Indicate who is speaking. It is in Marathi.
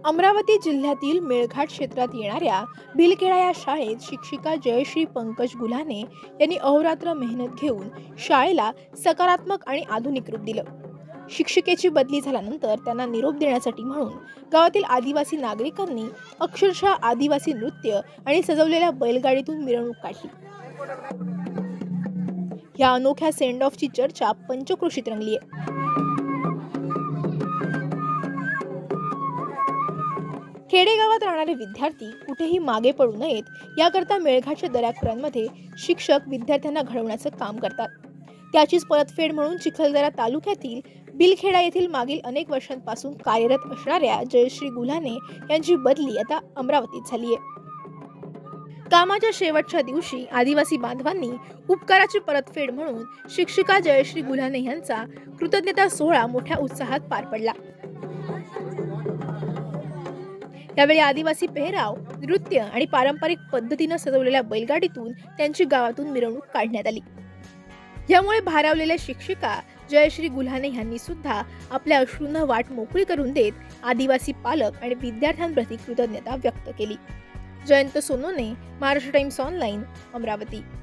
Speaker 1: अमरावती जिल्ह्यातील मेळघाट क्षेत्रात येणाऱ्या भिलखेडा या शाळेत शिक्षिका जयश्री पंकज गुल्हाने यांनी अहोरात्र मेहनत घेऊन शाळेला सकारात्मक आणि आधुनिक रूप दिलं। शिक्षिकेची बदली झाल्यानंतर त्यांना निरोप देण्यासाठी म्हणून गावातील आदिवासी नागरिकांनी अक्षरशः आदिवासी नृत्य आणि सजवलेल्या बैलगाडीतून मिरवणूक काढली। या अनोख्या सेंड ऑफची चर्चा पंचक्रोशीत रंगली आहे। खेडेगावात राहणारे विद्यार्थी कुठेही मागे पडू नयेत याकरता मेळघाटच्या दऱ्याखोऱ्यांमध्ये शिक्षक विद्यार्थ्यांना घडवण्याचं काम करतात। त्याचीच परतफेड म्हणून चिखलदरा तालुक्यातील भिलखेडा येथील मागील अनेक वर्षांपासून कार्यरत असणाऱ्या जयश्री गुल्हाने यांची बदली आता अमरावतीत झाली आहे। कामाच्या शेवटच्या दिवशी आदिवासी बांधवांनी उपकाराची परतफेड म्हणून शिक्षिका जयश्री गुल्हाने यांचा कृतज्ञता सोहळा मोठ्या उत्साहात पार पडला। यावेळी आदिवासी पेहराव, नृत्य आणि पारंपरिक पद्धतीने सजवलेल्या बैलगाडीतून त्यांची गावातून मिरवणूक काढण्यात आली। यामुळे भारावलेल्या शिक्षिका जयश्री गुल्हाने यांनी सुद्धा आपल्या अश्रूंना वाट मोकळी करून देत आदिवासी पालक आणि विद्यार्थ्यांप्रती कृतज्ञता व्यक्त केली। Jayant Sonone, Maharashtra Times online, Amravati.